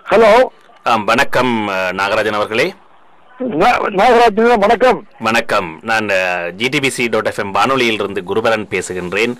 Hello. வணக்கம் நாகராஜன் அவர்களே. நாகராஜன் வணக்கம். வணக்கம். நான் GTBC.FM வானொலியிலிருந்து குருபரன் பேசுகின்றேன்.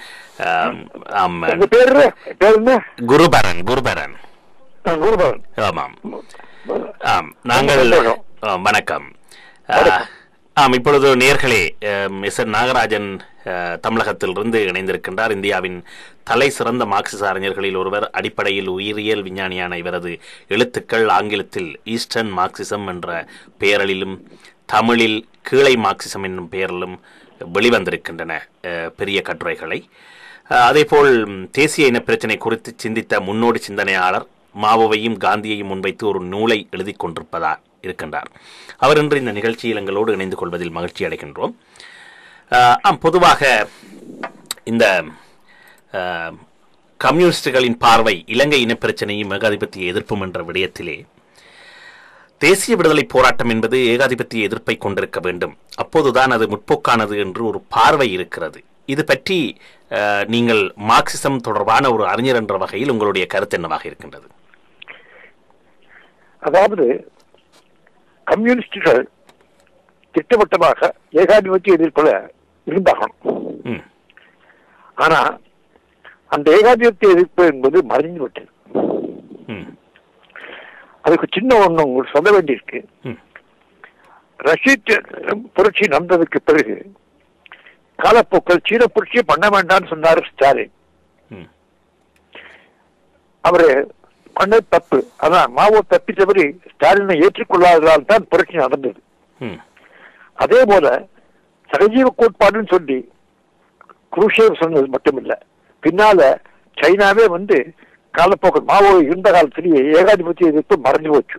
குருபரன் குருபரன். ஆமாம். நாங்கள் வணக்கம். இப்பொழுது நேயர்களே, மிஸ்டர் நாகராஜன் தமிழகத்திலிருந்து இணைந்திருக்கின்றார். இந்தியாவின் தலை சிறந்த மார்க்சிச அறிஞர்களில் ஒருவர். அடிப்படையில் உயிரியல் விஞ்ஞானியான இவரது எழுத்துக்கள் ஆங்கிலத்தில் ஈஸ்டர்ன் மார்க்சிசம் என்ற பெயரிலும் தமிழில் கீழை மார்க்சிசம் என்னும் பெயரிலும் வெளிவந்திருக்கின்றன பெரிய கட்டுரைகளை. அதேபோல் தேசிய இன பிரச்சினை குறித்து சிந்தித்த முன்னோடி சிந்தனையாளர், மாவோவையும் காந்தியையும் முன்வைத்து ஒரு நூலை எழுதி இருக்கின்றார். அவர் இன்று இந்த நிகழ்ச்சியில் எங்களோடு இணைந்து கொள்வதில் மகிழ்ச்சி அடைகின்றோம். பொதுவாக இந்த கம்யூனிஸ்டுகளின் பார்வை இலங்கை இனப்பிரச்சனையும் ஏகாதிபத்திய எதிர்ப்பும் என்ற விடயத்திலே தேசிய விடுதலை போராட்டம் என்பது ஏகாதிபத்திய எதிர்ப்பை கொண்டிருக்க வேண்டும், அப்போதுதான் அது முற்போக்கானது என்று ஒரு பார்வை இருக்கிறது. இது பற்றி நீங்கள் மார்க்சிசம் தொடர்பான ஒரு அறிஞர் என்ற வகையில் உங்களுடைய கருத்து என்னவாக இருக்கின்றது? அதாவது கம்யூனிஸ்டுகள் திட்டவட்டமாக ஏகாதிபத்திய எதிர்ப்புல இருந்தாகணும். ஆனா அந்த ஏகாதிபத்திய எதிர்ப்பு என்பது மறைந்து விட்டது. அதுக்கு சின்ன ஒண்ணு உங்களுக்கு சொல்ல வேண்டியிருக்கு. ரஷ்ய புரட்சி நடந்ததுக்கு பிறகு காலப்போக்கில் சீன புரட்சியை பண்ண வேண்டாம்னு சொன்னார் ஸ்டாலின். அவரு பண்ண தப்பு. அதான் மாவோ தப்பி தவறி ஸ்டாலினை ஏற்றுக்கொள்ளாததால் தான் புரட்சி நடந்தது. அதே போல சகஜீவ கோட்பாடுன்னு சொல்லி குரூஷேவ் சொன்னது மட்டுமில்ல, பின்னால சைனாவே காலப்போக்கு மாவோ இருந்த காலத்திலேயே ஏகாதிபத்திய எதிர்ப்பு மறைஞ்சு போச்சு.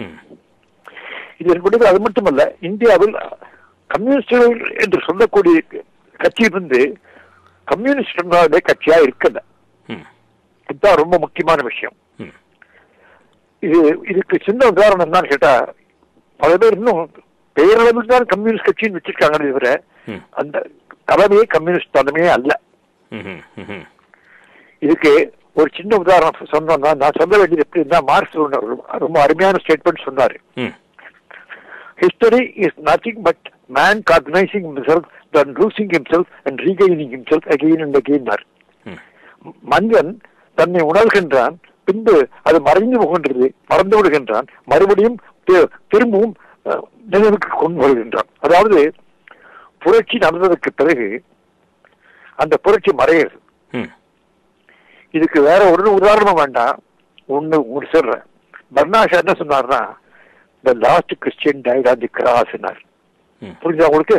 இது அது மட்டுமல்ல, இந்தியாவில் கம்யூனிஸ்டுகள் என்று சொல்லக்கூடிய கட்சி கம்யூனிஸ்டுடைய கட்சியா இருக்கல. இதுதான் ரொம்ப முக்கியமான விஷயம். இதுக்கு சின்ன உதாரணம் என்னன்னு கேட்டா, பல பேர் இன்னும் பெயரளவில் தான் கம்யூனிஸ்ட் கட்சின்னு வச்சிருக்காங்க, தவிர அந்த தலைமையே கம்யூனிஸ்ட் தலைமையே அல்ல. இதுக்கு ஒரு சின்ன உதாரணம் சொன்னோம்னா, நான் சொல்ல வேண்டியது எப்படின்னா, மார்க்ஸ் ரொம்ப அருமையான ஸ்டேட்மெண்ட் சொன்னாரு. History is nothing but man cognizing himself, then losing himself and regaining himself again and again. மனிதன் தன்னை உணர்கின்றான், பின்பு அது மறைந்து போகின்றது, மறந்து விடுகின்றான், மறுபடியும் திரும்பவும் நினைவுக்கு கொண்டு வருகின்றான். அதாவது புரட்சி நடந்ததற்கு பிறகு அந்த புரட்சி மறைகிறது. இதுக்கு வேற ஒரு உதாரணம் வேண்டாம், ஒண்ணு சொல்றேன். பர்னாஷா என்ன சொன்னார்னா, the last Christian died on the cross. புரிஞ்சா உங்களுக்கு?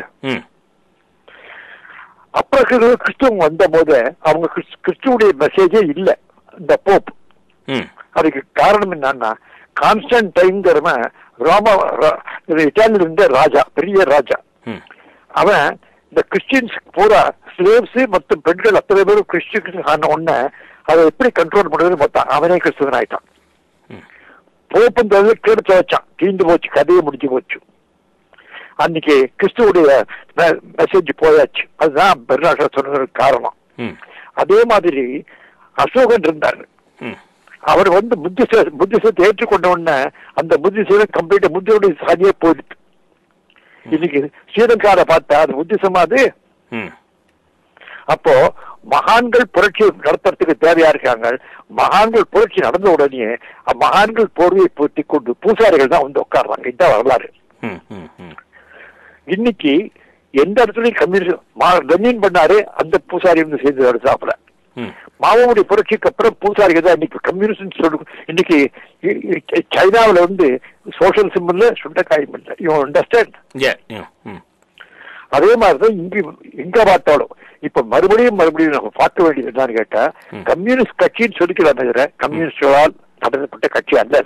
அப்புறம் கிறிஸ்துவம் வந்த போது அவங்க கிறிஸ்துவுடைய மெசேஜே இல்ல இந்த போப். அதுக்கு காரணம் என்னன்னா, கான்ஸ்டன்டைன்கிறவன் இட்டாலியில இருந்த ராஜா, பெரிய ராஜா. அவன் இந்த கிறிஸ்டியன்ஸ் பூரா ஸ்லேவ்ஸ் மற்றும் பெண்கள் அத்தனை பேரும் கிறிஸ்டியன்ஸ் ஆன உடனே அதை எப்படி கண்ட்ரோல் பண்றதுன்னு பார்த்தான். அவனே கிறிஸ்துவன் ஆயிட்டான். போப்புன்றது கெடுத்து வச்சான், தீண்டு போச்சு, கதையை முடிஞ்சு போச்சு. அன்னைக்கு கிறிஸ்துவுடைய மெசேஜ் போயாச்சு. அதுதான் பெர்னாஷா சொன்னதுக்கு காரணம். அதே மாதிரி அசோகன் இருந்தாரு. அவர் புத்திசத்தை ஏற்றுக்கொண்ட உடனே அந்த புத்திசம் கம்ப்ளீட்டா புத்தியோட சாதியே போயிடுது. இன்னைக்கு ஸ்ரீலங்கால பார்த்தா அது புத்திசமா அது. அப்போ மகான்கள் புரட்சி நடத்துறதுக்கு தேவையா இருக்காங்க. மகான்கள் புரட்சி நடந்த உடனே மகான்கள் போர்வையை பூர்த்தி கொண்டு பூசாரிகள் தான் உட்கார்றாங்க. இதுதான் வரலாறு. இன்னைக்கு எந்த இடத்துலயும் கம்யூனிஸ்ட் லெனின் பண்ணாரு, அந்த பூசாரி சேர்ந்து எடுத்தாப்புல. மாவோடைய புரட்சிக்கு அப்புறம் பூசாரிகள் தான் இன்னைக்கு கம்யூனிஸ்ட் சொல்லு. இன்னைக்கு சைனாவில சோசியலிசம் இல்ல, சுண்டக்காயம் இல்ல. You understand? அதே மாதிரிதான் இங்க பார்த்தாலும் இப்ப மறுபடியும் நம்ம பார்க்க வேண்டியது என்னன்னு கேட்டா, கம்யூனிஸ்ட் கட்சின்னு சொல்லிக்கலாம் தவிர கம்யூனிஸ்டுகளால் நடத்தப்பட்ட கட்சி அல்ல.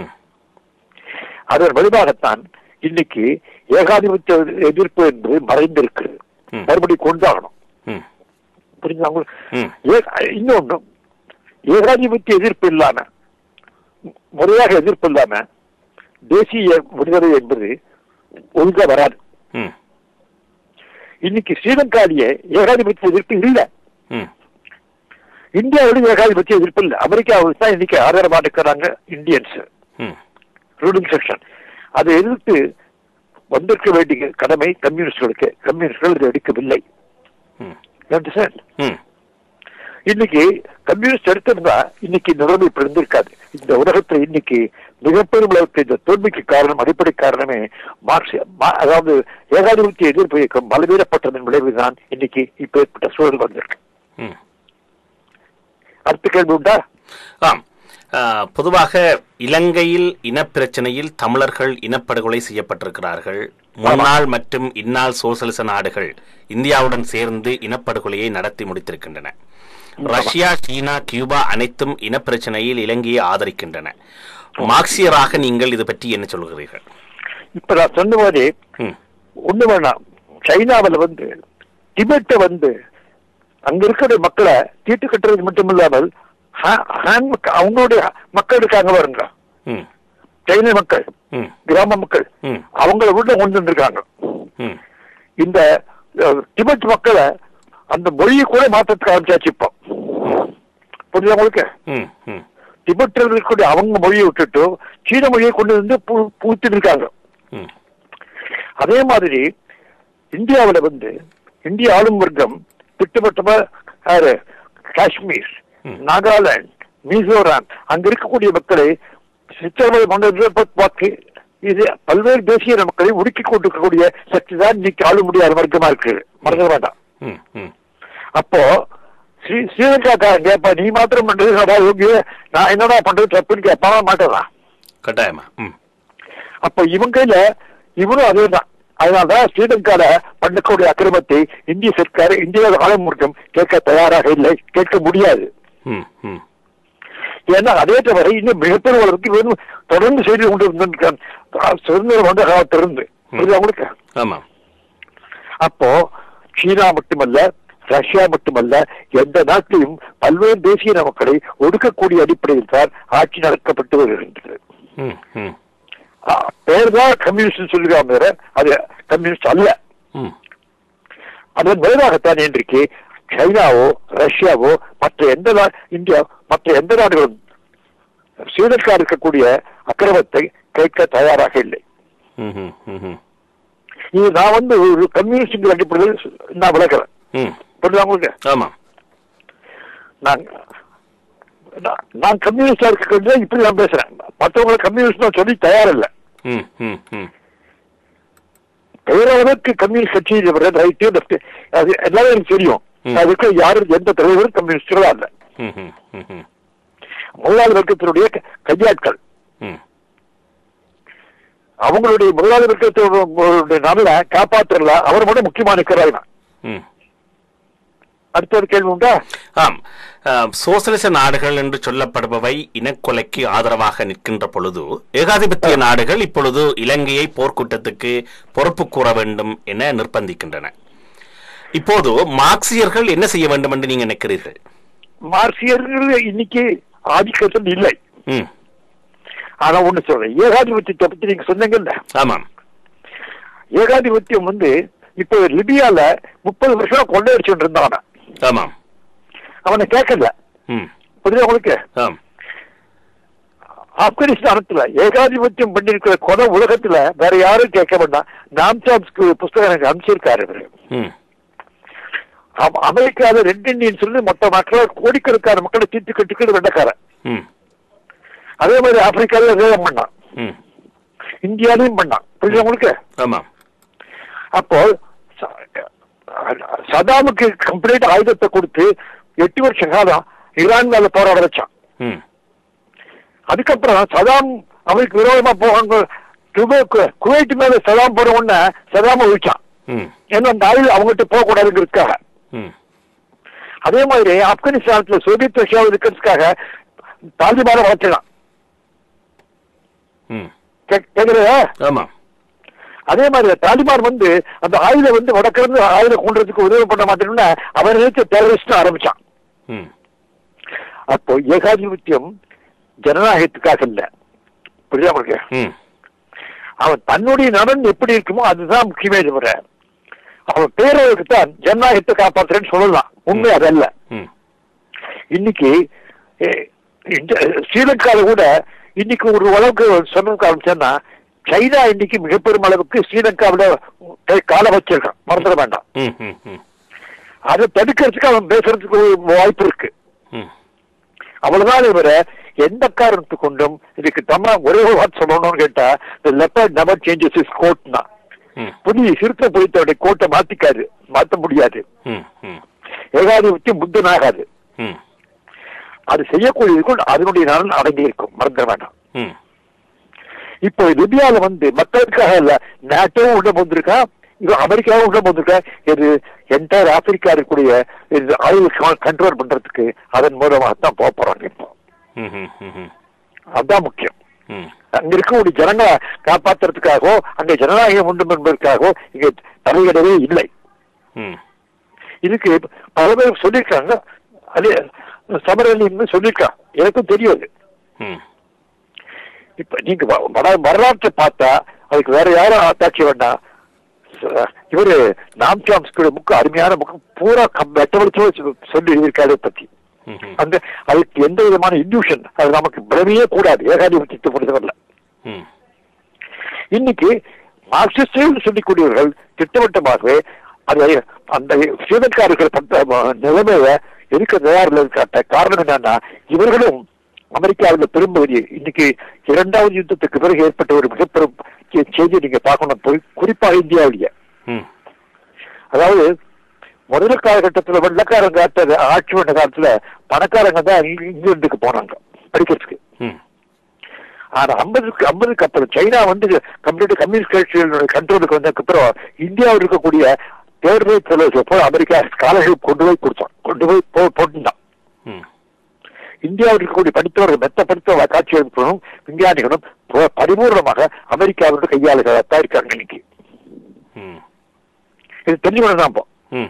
அதன் வழிபாகத்தான் இன்னைக்கு ஏகாதிபத்திய எதிர்ப்பு என்பது மறைந்திருக்கிறது. மறுபடியும் கொண்டாகணும். புரிஞ்சா உங்களுக்கு? இன்னொன்னு, ஏகாதிபத்திய எதிர்ப்பு இல்லாம, முறையாக எதிர்ப்பு இல்லாம தேசிய விடுதலை என்பது ஒழுங்கா வராது. இன்னைக்கு ஸ்ரீலங்காலேயே ஏகாதிபத்திய எதிர்ப்பு இல்ல. இந்தியாவோட ஏகாதிபத்திய எதிர்ப்பு இல்ல. அமெரிக்காவுக்கு தான் இன்னைக்கு ஆதரவா இருக்கிறாங்க இந்தியன்ஸ். Ruling section. அதை எதிர்த்து வந்திருக்க வேண்டிய கடமை கம்யூனிஸ்டுகளுக்கு. கம்யூனிஸ்டுகள் இதை எடுக்கவில்லை. இன்னைக்கு கம்யூனிஸ்ட் எடுத்திருந்தா இன்னைக்கு நிலைமை இப்படி இருந்திருக்காது. இந்த உலகத்துல இன்னைக்கு மிகப்பெரும் அளவுக்கு இந்த தோல்விக்கு காரணம், அடிப்படை காரணமே அதாவது ஏகாதிபத்திய எதிர்ப்பு இயக்கம் பலவீனப்பட்டதன் விளைவுதான் இன்னைக்கு இப்ப ஏற்பட்ட சூழல் வந்திருக்கு. அடுத்த கேள்வி உண்டா? பொதுவாக இலங்கையில் இனப்பிரச்சனையில் தமிழர்கள் இனப்படுகொலை செய்யப்பட்டிருக்கிறார்கள். முன்னாள் மற்றும் இந்நாள் சோசலிச நாடுகள் இந்தியாவுடன் சேர்ந்து இனப்படுகொலையை நடத்தி முடித்திருக்கின்றன. ரஷ்யா, சீனா, கியூபா அனைத்தும் இனப்பிரச்சனையில் இலங்கையை ஆதரிக்கின்றன. மார்க்சியராக நீங்கள் இது பற்றி என்ன சொல்கிறீர்கள்? இப்ப நான் சொன்ன மாதிரி ஒண்ணு வேணாம். சைனாவில் டிபெட்டை அங்க இருக்கிற மக்களை தீட்டு கட்டுறது மட்டும் இல்லாமல் அவங்களுடைய மக்கள் இருக்காங்க பாருங்க, சைன மக்கள், கிராம மக்கள், அவங்கள உள்ள கொண்டு வந்திருக்காங்க. இந்த டிபெட் மக்களை அந்த மொழியை கூட மாற்றத்துக்கு ஆரம்பிச்சாச்சு. இப்போ புரியுதா உங்களுக்கு? டிபெட்டில் இருக்கக்கூடிய அவங்க மொழியை விட்டுட்டு சீன மொழியை கொண்டு வந்து பூத்து இருக்காங்க. அதே மாதிரி இந்தியாவில் இந்திய ஆளும் வர்க்கம் திட்டவட்டமா காஷ்மீர், நாகாலாந்து, மிசோராம் அங்க இருக்கக்கூடிய மக்களை சித்திரவதை இது பல்வேறு தேசிய மக்களை ஒடுக்கி கொண்டிருக்கக்கூடிய சக்தி தான் இன்னைக்கு ஆள முடியாத வர்க்கமா இருக்கு. மறக்க வேண்டாம். அப்போ ஸ்ரீலங்காக்காரன் கேப்பா, நீ மாத்திரம் பண்றது நான் என்னடா பண்றது தப்புன்னு கேட்பாங்க மாட்டேதான் கட்டாயமா. அப்ப இவரும் அதேதான். அதனால்தான் ஸ்ரீலங்கால பண்ணக்கூடிய அக்கிரமத்தை இந்திய சர்க்கார், இந்திய ஆளும் வர்க்கம் கேட்க தயாராக இல்லை, கேட்க முடியாது. ஏன்னா அதே தவிர இன்னும் மிகப்பெரிய அளவுக்கு தொடர்ந்து செய்து கொண்டு சுதந்திரம் வந்த காலத்திலிருந்து அவங்களுக்கு. அப்போ சீனா மட்டுமல்ல, ரஷ்யா மட்டுமல்ல, எந்த நாட்டிலையும் பல்வேறு தேசிய மக்களை ஒடுக்கக்கூடிய அடிப்படையில் தான் ஆட்சி நடக்கப்பட்டு வருகின்றது. பேர் தான் கம்யூனிஸ்ட் சொல்லுவாங்க, அது கம்யூனிஸ்ட் அல்ல. அதன் மேலாகத்தான் இன்றைக்கு சைனாவோ ரஷ்யாவோ மற்ற எந்த நாடுகளும் ஸ்ரீலங்கா இருக்கக்கூடிய அக்கிரமத்தை கேட்க தயாராக இல்லை. இது நான் ஒரு கம்யூனிஸ்ட் அடிப்படையில் நான் விளக்குறேன். புரியுதா உங்களுக்கு? நான் கம்யூனிஸ்டா இருக்க இப்படி நான் பேசுறேன். மற்றவங்களை கம்யூனிஸ்ட் சொல்லி தயாரில்லை. பேரளவுக்கு கம்யூனிஸ்ட் கட்சி ரைட்டு லெப்ட் அது எல்லாமே எனக்கு தெரியும். அதுக்கு யாரும் எந்த தலைவரும் கம்யூனிஸ்டுகளா இல்ல. முதலாளி வர்க்கத்தினுடைய கையாட்கள், அவங்களுடைய முதலாளி வர்க்கத்தினுடைய நலனை காப்பாற்றல அவர் மட்டும் முக்கியமான இருக்கிறாங்க. அடுத்த ஒரு கேள்வி உண்டா? சோசலிச நாடுகள் என்று சொல்லப்படுபவை இனக்கொலைக்கு ஆதரவாக நிற்கின்ற பொழுது ஏகாதிபத்திய நாடுகள் இப்பொழுது இலங்கையை போர்க்குற்றத்துக்கு பொறுப்பு கூற வேண்டும் என நிர்பந்திக்கின்றன. இப்போது மார்க்சியர்கள் என்ன செய்ய வேண்டும் என்று நீங்க நினைக்கிறீர்கள்? மார்க்சியர்கள் இன்னைக்கு ஆதிக்கத்தில் இல்லை. ஆனா ஒண்ணு சொல்றேன், ஏகாதிபத்தியத்தை பத்தி நீங்க சொன்னீங்கல்ல. ஆமாம். ஏகாதிபத்தியம் இப்ப லிபியால 30 வருஷம் கொள்ளையடிச்சுட்டு இருந்தான். ஆமாம். அவனை கேட்கல. புரியுதா உங்களுக்கு? ஆப்கானிஸ்தானத்துல ஏகாதிபத்தியம் பண்ணிருக்கிற கொலை உலகத்துல வேற யாரும் கேட்க வேண்டாம். நாம்சாம்ஸ்க்கு புஸ்தகம் எனக்கு அனுப்பிச்சிருக்காரு இவரு. அமெரிக்கால 2 இண்டியன் சொல்லி மொத்த மக்கள் கோடிக்கணக்கான மக்களை தீர்த்து கட்டிக்கிட்டு வெள்ளக்காரன். அதே மாதிரி ஆப்பிரிக்கால வேகம் பண்ணான், இந்தியாலையும் பண்ணான். புரியுதா உங்களுக்கு? அப்போ சதாமுக்கு கம்ப்ளீட் ஆயுதத்தை கொடுத்து 8 வருஷ காலம் ஈரான் மேல போராட வச்சான். அதுக்கப்புறம் சதாம் அவருக்கு விரோதமா போவாங்க, குவைட் மேல சதாம் போற உடனே சதாம ஒழிச்சான். ஏன்னா அந்த ஆயுள் அவங்ககிட்ட போக கூடாதுங்கிறதுக்காக. அதே மாதிரி ஆப்கானிஸ்தானத்துல சோவியத் ரஷ்யாவில் இருக்கிறதுக்காக தாலிபான வளர்த்தான். கேக்குறதா? அதே மாதிரி தாலிபான் அந்த ஆயுத வடக்கிருந்து ஆயுத கொண்டதுக்கு உதவி பண்ண மாட்டேன்னு அவன் நினைச்ச டெரரிஸ்ட் ஆரம்பிச்சான். அப்போ ஏகாதிபத்தியம் ஜனநாயகத்துக்காக இல்ல. புரியுதா உங்களுக்கு? அவன் தன்னுடைய நலன் எப்படி இருக்குமோ அதுதான் முக்கியமே தவிர அவன் பேரவருக்கு தான் ஜனநாயகத்தை காப்பாற்றுறேன்னு சொல்லலாம். உண்மை அதல்ல. இன்னைக்கு ஸ்ரீலங்கால கூட இன்னைக்கு ஒரு அளவுக்கு சொன்ன ஆரம்பிச்சேன்னா சைனா இன்னைக்கு மிகப்பெரும் அளவுக்கு ஸ்ரீலங்காவில கால வச்சிருக்கான், மறந்துட வேண்டாம். அதை தடுக்கிறதுக்கு அவன் பேசுறதுக்கு வாய்ப்பு இருக்கு. அவ்வளவுதான். இவர எந்த காரணத்து கொண்டும் இதுக்கு ஒரே ஒரு வார்த்தை சொல்லணும்னு கேட்டா, லெப்பர்ட் நெவர் சேஞ்சஸ் இஸ் கோட்னா, புலி சிறுத்தை பொய்த்தோடைய கோட்டை மாத்த முடியாது. ஏகாதிபத்தியம் புத்தனாகாது. அது செய்யக்கூடியது அதனுடைய நலன் அடங்கி இருக்கும், மறந்துட வேண்டாம். இப்போ லிபியால மக்களுக்காக இல்ல, நாட்டோவும் உள்ள போந்திருக்கா, இது அமெரிக்காவும் உள்ள போந்திருக்கா. இது என்டையர் ஆப்பிரிக்கா இருக்கக்கூடிய ஆயில் கண்ட்ரோல் பண்றதுக்கு அதன் மூலமாகத்தான் போறாங்க. இப்போ அதுதான் முக்கியம். அங்க இருக்கக்கூடிய ஜனங்களை காப்பாற்றுறதுக்காகவோ அங்க ஜனநாயகம் உண்டு என்பதற்காகவோ இங்க தலையிடவே இல்லை. இதுக்கு பல பேர் சொல்லியிருக்காங்க, அது சமரலின்னு சொல்லியிருக்கான், எனக்கும் தெரியாது. இப்ப நீங்க வரலாற்றை பார்த்தா அதுக்கு வேற யாரும் ஆத்தாட்சி வேண்டாம். இவரு நாம் சாம்ஸ்கியோட புக்கு, அருமையான புக்கு, பூரா வெட்டவெளிச்சோ சொல்லி இருக்காரு பத்தி. அந்த அதுக்கு எந்த விதமான இன்டியூஷன் அது நமக்கு பிரமையே கூடாது ஏகாதிபத்தியத்தை பொறுத்தவரையில. இன்னைக்கு மார்க்சிஸ்ட் சொல்லிக்கூடியவர்கள் திட்டவட்டமாகவே அதை அந்த ஸ்ரீலங்கார்கள் நிலைமைய இருக்க தயாரில் இருக்காட்ட காரணம் என்னன்னா, இவர்களும் அமெரிக்காவில் பெரும்பகுதி இன்னைக்கு இரண்டாவது யுத்தத்துக்கு பிறகு ஏற்பட்ட ஒரு மிகப்பெரும் செய்தி நீங்க பார்க்கணும், குறிப்பாக இந்தியாவிலேயே. அதாவது முதல் காலகட்டத்தில் வெள்ளக்காரங்க ஆட்சி பண்ண காலத்துல பணக்காரங்க தான் இங்கிலாந்துக்கு போனாங்க படிக்கிறதுக்கு. ஆனா 50க்கு அப்புறம் சைனா கம்ப்ளீட் கம்யூனிஸ்ட் கட்சிகளுடைய கண்ட்ரோலுக்கு வந்ததுக்கு அப்புறம் இந்தியாவில் இருக்கக்கூடிய தேர்தல் ஃபெலோஷிப் அமெரிக்கா ஸ்காலர்ஷிப் கொண்டு போய் போட்டுதான். இந்தியாவில் இருக்கக்கூடிய படித்தவர்கள் மெத்த படித்த காட்சியளிப்புகளும் விஞ்ஞானிகளும் பரிபூர்ணமாக அமெரிக்காவோட கையாளுதான் இருக்காங்க இன்னைக்கு. இது தெரிஞ்சுக்கணும் தான். இப்போ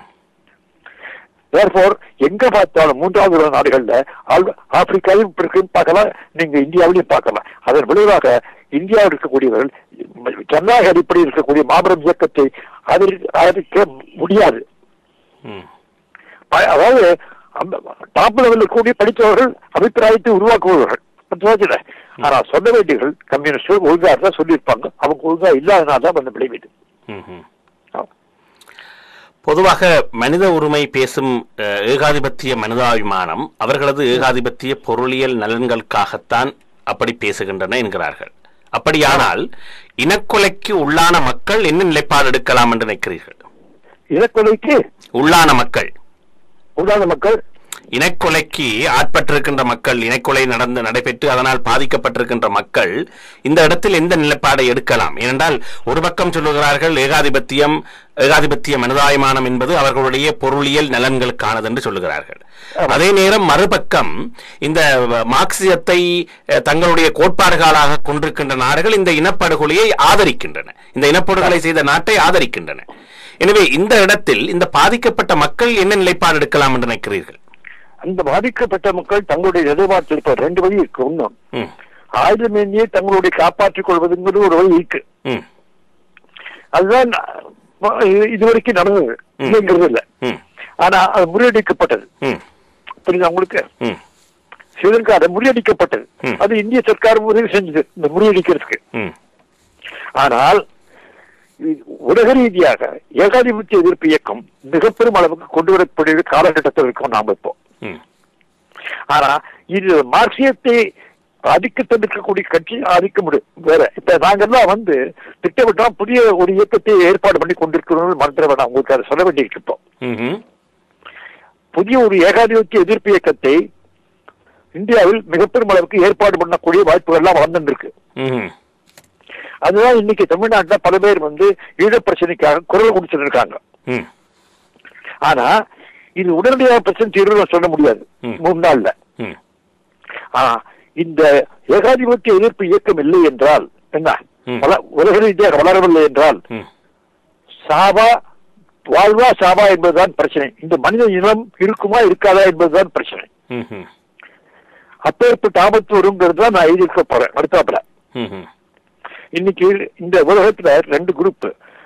எங்க பார்த்தாலும் மூன்றாவது உலக நாடுகள்ல ஆப்பிரிக்காவிலும் பார்க்கலாம், நீங்க இந்தியாவிலையும் பார்க்கலாம். அதன் விளைவாக இந்தியாவில் இருக்கக்கூடியவர்கள் ஜனநாயக அடிப்படையில் இருக்கக்கூடிய மாபெரும் இயக்கத்தை ஆதரிக்க முடியாது. அதாவது டாப் லெவலில் கூடிய படித்தவர்கள் அபிப்பிராயத்தை உருவாக்குவார்கள். ஆனா சொல்ல வேண்டியவர்கள் கம்யூனிஸ்ட் ஒழுங்கா தான் சொல்லியிருப்பாங்க, அவங்க ஒழுங்கா இல்லாதனால்தான் வந்து விளைவிது. பொதுவாக மனித உரிமை பேசும் ஏகாதிபத்திய மனிதாபிமானம் அவர்களது ஏகாதிபத்திய பொருளியல் நலன்களுக்காகத்தான் அப்படி பேசுகின்றன என்கிறார்கள். அப்படியானால் இனக்கொலைக்கு உள்ளான மக்கள் என்ன நிலைப்பாடு எடுக்கலாம் என்று நினைக்கிறீர்கள்? இனக்கொலைக்கு உள்ளான மக்கள் இனக்கொலைக்கு ஆட்பட்டிருக்கின்ற மக்கள், இனக்கொலை நடைபெற்று அதனால் பாதிக்கப்பட்டிருக்கின்ற மக்கள் இந்த இடத்தில் எந்த நிலைப்பாடை எடுக்கலாம்? ஏனென்றால் ஒரு பக்கம் சொல்லுகிறார்கள் ஏகாதிபத்திய மனிதாபிமானம் என்பது அவர்களுடைய பொருளியல் நலன்களுக்கானது என்று சொல்லுகிறார்கள். அதே நேரம் மறுபக்கம் இந்த மார்க்சியத்தை தங்களுடைய கோட்பாடுகளாக கொண்டிருக்கின்ற நாடுகள் இந்த இனப்படுகொலையை ஆதரிக்கின்றன, இந்த இனப்படுகொலை செய்த நாட்டை ஆதரிக்கின்றன. எனவே இந்த இடத்தில் இந்த பாதிக்கப்பட்ட மக்கள் என்ன நிலைப்பாடு எடுக்கலாம் என்று நினைக்கிறீர்கள்? அந்த பாதிக்கப்பட்ட மக்கள் தங்களுடைய எதிர்பார்த்து ரெண்டு வழி இருக்கு. ஒன்னும் ஆயுதமேந்தியே தங்களுடைய காப்பாற்றிக் கொள்வதுங்கிறது ஒரு வழி இருக்கு. அதுதான் இதுவரைக்கும் நடந்தது இல்லைங்கிறது இல்ல. ஆனா அது முறியடிக்கப்பட்டது. புரியுதா உங்களுக்கு? ஸ்ரீலங்கா அதை முறியடிக்கப்பட்டது. அது இந்திய சர்க்கார் உதவி செஞ்சது இந்த முறியடிக்கிறதுக்கு. ஆனால் உலக ரீதியாக ஏகாதிபத்திய எதிர்ப்பு இயக்கம் மிகப்பெரும் அளவுக்கு கொண்டு வரக்கூடிய காலகட்டத்தில் இருக்கும் நாம இப்போ. ஆனா இது மார்க்சியத்தை ஆதிக்கத்திற்கக்கூடிய கட்சி ஆதிக்க முடியும் வேற. இப்ப நாங்கெல்லாம் திட்டமிட்டோம் புதிய ஒரு இயக்கத்தை ஏற்பாடு பண்ணி கொண்டிருக்கிறோம், மறந்துட வேண்டாம், உங்களுக்கு அதை சொல்ல வேண்டியிருக்கு. இப்போ புதிய ஒரு ஏகாதிபத்திய எதிர்ப்பு இயக்கத்தை இந்தியாவில் மிகப்பெரும் அளவுக்கு ஏற்பாடு பண்ணக்கூடிய வாய்ப்புகள் எல்லாம் வளர்ந்துருக்கு. அதுதான் இன்னைக்கு தமிழ்நாட்டில் பல பேர் ஈழ பிரச்சனைக்காக குரல் கொடுத்துட்டு இருக்காங்க. ஆனா இது உடனடியாக பிரச்சனை தீர்வு சொல்ல முடியாது 3 நாள்ல. இந்த ஏகாதிபத்திய எதிர்ப்பு இயக்கம் இல்லை என்றால் என்ன, உலக ரீதியாக வளரவில்லை என்றால் சாவா வாழ்வா சாவா என்பதுதான் பிரச்சனை. இந்த மனித இனம் இருக்குமா இருக்காதா என்பதுதான் பிரச்சனை. அப்பேற்பட்ட ஆபத்து வருங்கிறது தான் நான் எழுதியிருக்க போறேன் அடுத்தாப்புல. இன்னைக்கு இந்த உலகத்துல 2 குரூப்,